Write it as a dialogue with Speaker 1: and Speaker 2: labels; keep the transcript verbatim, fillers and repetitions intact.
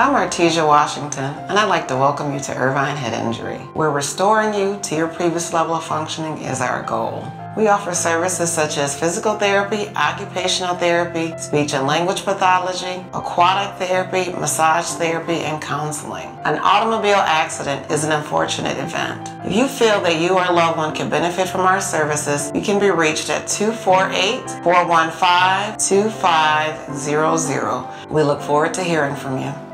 Speaker 1: I'm Artesia Washington, and I'd like to welcome you to Irvine Head Injury, where restoring you to your previous level of functioning is our goal. We offer services such as physical therapy, occupational therapy, speech and language pathology, aquatic therapy, massage therapy, and counseling. An automobile accident is an unfortunate event. If you feel that you or a loved one can benefit from our services, you can be reached at two four eight, four one five, two five zero zero. We look forward to hearing from you.